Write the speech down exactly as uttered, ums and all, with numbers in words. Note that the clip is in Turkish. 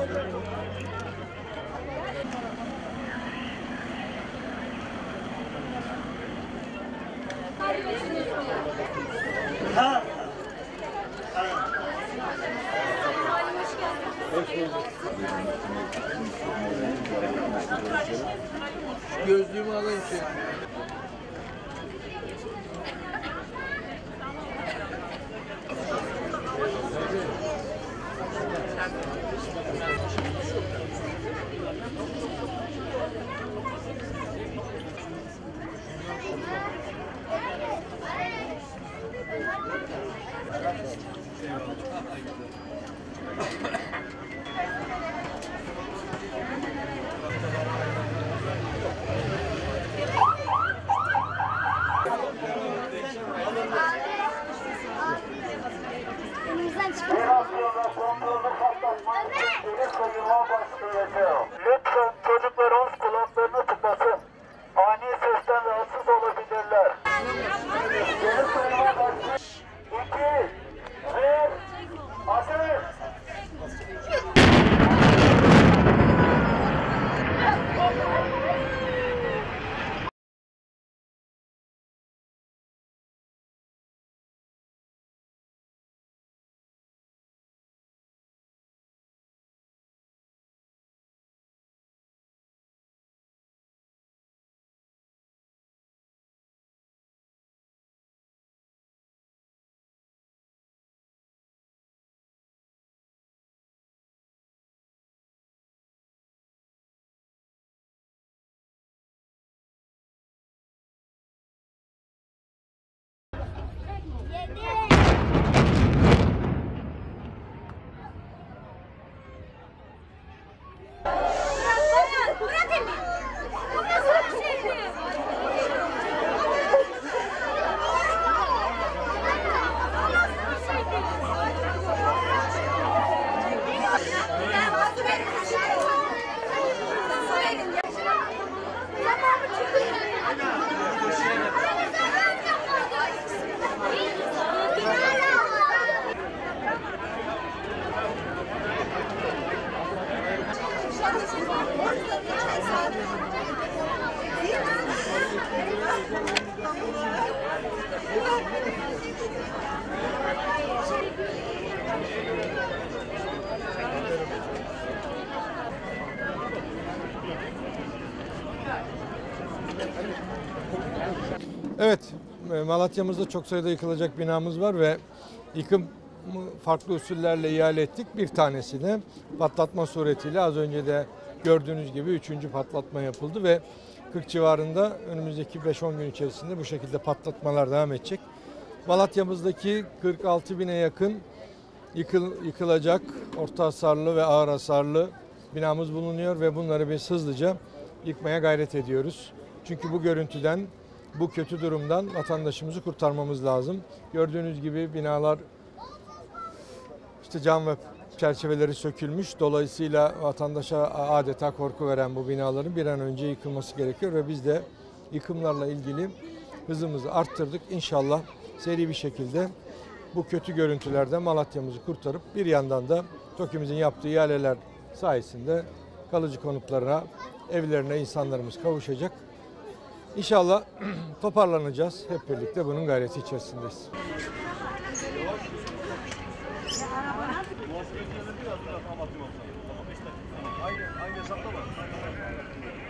Ha. Gözlüğümü alayım şey. Lütfen çocuklarımız kulaklarını tıklasın. Ani sesten rahatsız olabilirler. Geri sayıma başlayın. İki, bir, ateş! Evet, Malatya'mızda çok sayıda yıkılacak binamız var ve yıkım farklı usullerle ihale ettik. Bir tanesini patlatma suretiyle az önce de gördüğünüz gibi üçüncü patlatma yapıldı ve kırk civarında önümüzdeki beş on gün içerisinde bu şekilde patlatmalar devam edecek. Malatya'mızdaki kırk altı bine yakın yıkıl, yıkılacak orta hasarlı ve ağır hasarlı binamız bulunuyor ve bunları biz hızlıca yıkmaya gayret ediyoruz. Çünkü bu görüntüden, bu kötü durumdan vatandaşımızı kurtarmamız lazım. Gördüğünüz gibi binalar işte cam ve çerçeveleri sökülmüş. Dolayısıyla vatandaşa adeta korku veren bu binaların bir an önce yıkılması gerekiyor ve biz de yıkımlarla ilgili hızımızı arttırdık. İnşallah seri bir şekilde bu kötü görüntülerden Malatya'mızı kurtarıp bir yandan da TOKİ'mizin yaptığı ihaleler sayesinde kalıcı konutlarına, evlerine insanlarımız kavuşacak. İnşallah toparlanacağız. Hep birlikte bunun gayreti içerisindeyiz. Aynı, aynı hesapta var.